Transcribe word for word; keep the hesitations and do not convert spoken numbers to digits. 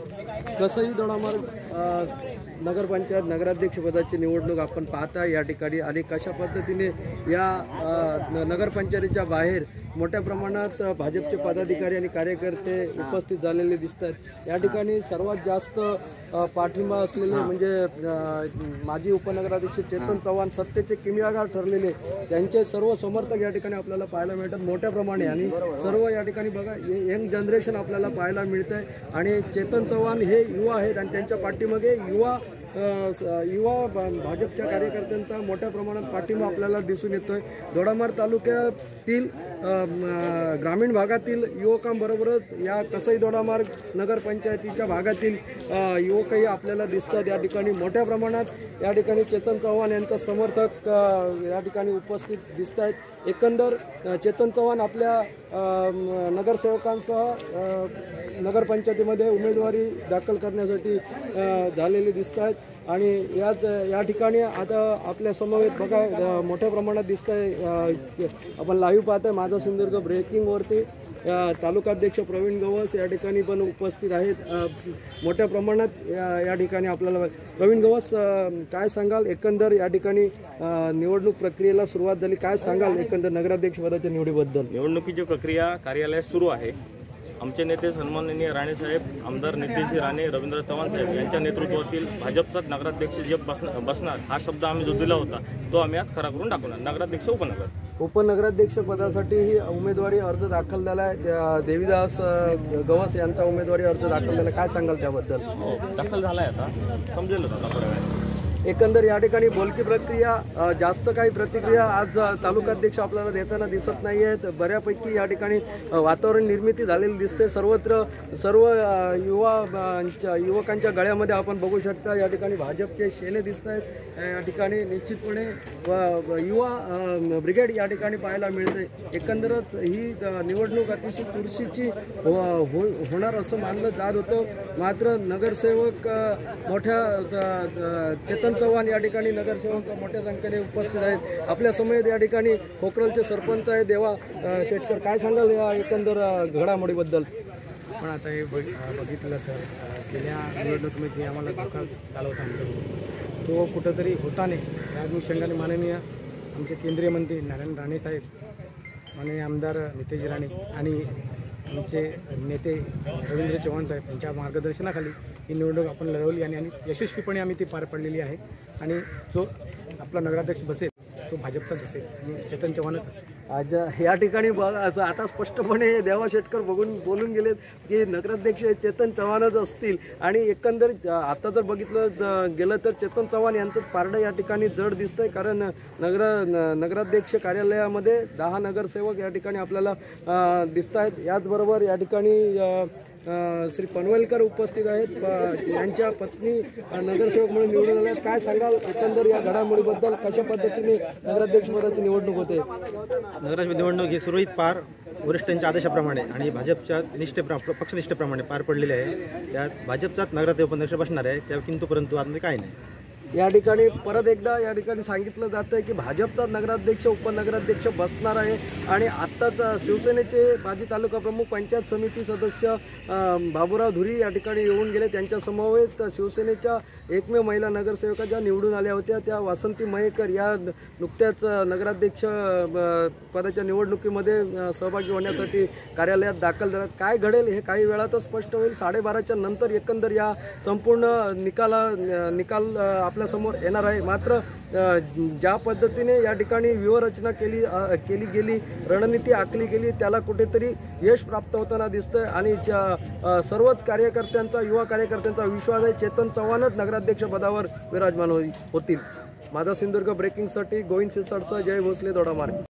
कसंही दोडामार्ग नगरपंचायत नगराध्यक्ष पदाची निवडणूक आपण पाहता या ठिकाणी आणि कशा पद्धतीने या नगरपंचायतीच्या बाहेर मोठ्या प्रमाणात भाजपचे पदाधिकारी आणि कार्यकर्ते उपस्थित झालेले दिसतात। या ठिकाणी सर्वात जास्त पाठिंबा असलेले म्हणजे माजी उपनगराध्यक्ष चेतन चव्हाण सत्तेचे किमयागार ठरलेले त्यांचे सर्व समर्थक या ठिकाणी आपल्याला पाहायला मिळतात मोठ्या प्रमाणे आणि सर्व या ठिकाणी बघा यंग जनरेशन आपल्याला पाहायला मिळतंय आणि चेतन चव्हाण हे युवा आहेत आणि त्यांच्या पाठीमागे युवा युवा भाजपच्या कार्यकर्त्यांचा मोठ्या प्रमाणात पाठिंबा आपल्याला दिसून येतोय। दोडामार्ग तालुक्यातील ग्रामीण भागातील युवकांबरोबरच या कसई दोडामार्ग नगरपंचायतीच्या भागातील युवकही आपल्याला दिसतात। या ठिकाणी मोठ्या प्रमाणात या ठिकाणी चेतन चव्हाण यांचा समर्थक या ठिकाणी उपस्थित दिसत आहेत। एकंदर चेतन चव्हाण आपल्या नगरसेवकांसह नगरपंचायतीमध्ये उमेदवारी दाखल करण्यासाठी झालेले दिसत आहेत आणि याच या ठिकाणी आता आपल्या समवेत बघा मोठ्या प्रमाणात दिसत आहे। आपण लाईव्ह पाहतोय माझा सिंधुदुर्ग ब्रेकिंगवरती तालुकाध्यक्ष प्रवीण गवस या ठिकाणी पण उपस्थित आहेत मोठ्या प्रमाणात या ठिकाणी आपल्याला। प्रवीण गवस काय सांगाल एकंदर या ठिकाणी निवडणूक प्रक्रियेला सुरुवात झाली, काय सांगाल एकंदर नगराध्यक्ष पदाच्या निवडीबद्दल? निवडणुकीची प्रक्रिया कार्यालयात सुरू आहे। आमचे नेते सन्माननीय राणे साहेब आमदार नितेश राणे रवींद्र चव्हाण साहेब यांच्या नेतृत्वातील भाजपचाच नगराध्यक्ष जे बसणार हा शब्द आम्ही जो दिला होता तो आम्ही आज खरा करून टाकणार। नगराध्यक्ष उपनगर उपनगराध्यक्ष पदासाठी ही उमेदवारी अर्ज दाखल झाला आहे। देवीदास गवस यांचा उमेदवारी अर्ज दाखल झाला, काय सांगाल त्याबद्दल? दाखल झाला आहे आता समजेल आता थोड्या वेळात। एकंदर या ठिकाणी बोलकी प्रक्रिया जास्त काही प्रतिक्रिया आज तालुकाध्यक्ष आपल्याला देताना दिसत नाही आहेत। बऱ्यापैकी या ठिकाणी वातावरण निर्मिती झालेली दिसते सर्वत्र। सर्व युवा युवकांच्या गळ्यामध्ये आपण बघू शकता या ठिकाणी भाजपचे शेणे दिसत आहेत। या ठिकाणी निश्चितपणे युवा ब्रिगेड या ठिकाणी पाहायला मिळते। एकंदरच ही निवडणूक अतिशय चुरशीची होणार असं मानलं जात होतं, मात्र नगरसेवक मोठ्या चेतन चव्हाण या ठिकाणी नगरसेवक मोठ्या संख्येने उपस्थित आहेत। आपल्या समयेत या ठिकाणी खोकरलचे सरपंच आहे देवा शेटकर, काय सांगाल या एकंदर घडामोडीबद्दल? पण आता हे बघितलं तर गेल्या निवडणुकीमध्ये आम्हाला धोका झाला होता आमचा, तो कुठंतरी होता नाही। या अनुषंगाने माननीय आमचे केंद्रीय मंत्री नारायण राणे साहेब, माननीय आमदार नितेश राणे आणि आमचे नेते रवींद्र चव्हाण साहेब यांच्या मार्गदर्शनाखाली ही निवडणूक आपण लढवली आणि आणि यशस्वीपणे आम्ही ती पार पडलेली आहे आणि जो आपला नगराध्यक्ष बसेल तो भाजपचाच असेल आणि चेतन चव्हाणच असेल। आज या ठिकाणी असं आता स्पष्टपणे देवा शेटकर बघून बोलून गेलेत की नगराध्यक्ष चेतन चव्हाणच असतील आणि एकंदर आता जर बघितलं गेलं तर चेतन चव्हाण यांचं पारडं या ठिकाणी जड दिसतंय, कारण नगर नगराध्यक्ष कार्यालयामध्ये दहा नगरसेवक या ठिकाणी आपल्याला दिसत आहेत। याचबरोबर या ठिकाणी श्री पनवेलकर उपस्थित आहेत, यांच्या पत्नी नगरसेवक म्हणून निवडून आल्या। काय सांगाल एकंदर या घडामोडीबद्दल, कशा पद्धतीने नगराध्यक्ष पदाची निवडणूक होते? नगराध्यक्ष निवडणूक ही सुरळीत पार वरिष्ठांच्या आदेशाप्रमाणे आणि भाजपच्या निष्ठेप्र पक्षनिष्ठेप्रमाणे पार पडलेली आहे। त्यात भाजपचाच नगराध्यक्ष उपनगराध्यक्ष बसणार आहे, त्या किंतु परंतु आतमध्ये काही नाही। या ठिकाणी परत एकदा या ठिकाणी सांगितलं जातं की भाजपचा नगराध्यक्ष उपनगराध्यक्ष बसणार आहे आणि आत्ताच शिवसेनेचे माजी तालुका प्रमुख पंचायत समिती सदस्य बाबूराव धुरी या ठिकाणी येऊन गेले। त्यांच्या समवेत शिवसेनेच्या एकमेव महिला नगरसेवका ज्या निवडून आल्या होत्या त्या वासंती मयेकर या नुकत्याच नगराध्यक्ष पदाच्या निवडणुकीमध्ये सहभागी होण्यासाठी कार्यालयात दाखल झाल्या। काय घडेल हे काही वेळातच स्पष्ट होईल। साडेबाराच्या नंतर एकंदर या संपूर्ण निकाला निकाल आपल्या समोर येणार आहे। मात्र ज्या पद्धतीने या ठिकाणी व्यूहरचना केली केली गेली, रणनीती आखली गेली, त्याला कुठेतरी यश प्राप्त होताना दिसतंय आणि सर्वच कार्यकर्त्यांचा युवा कार्यकर्त्यांचा विश्वास आहे चेतन चव्हाणच नगराध्यक्ष पदावर विराजमान होतील। माझा सिंधुदुर्ग ब्रेकिंगसाठी गोविंद सिरसाटसह जय भोसले दोडामार्ग।